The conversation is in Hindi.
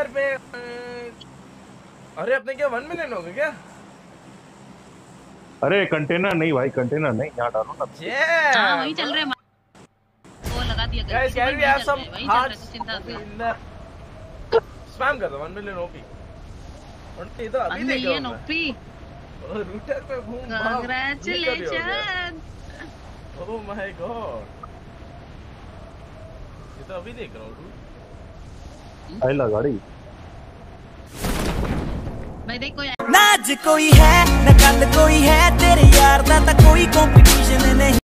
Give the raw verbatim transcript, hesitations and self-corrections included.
रूटर पे। अरे अपने क्या वन मिलियन हो गए क्या? अरे कंटेनर नहीं भाई, कंटेनर नहीं, यहाँ डालो ना। हाँ वही चल रहे वो लगा दिया guys can we have some hearts? चिंता स्पैम कर दो वन मिलियन ओपी। और ये तो अभी देख रहा हूं ओपी रूटर पे घूम। कांग्रेचुलेशन। ओह माय गॉड, ये तो अभी देख रहा हूं। आइला गाड़ी भाई देख कोई ना आज कोई है ना कल कोई है, तेरे यार दा ता कोई कंपटीशन नहीं।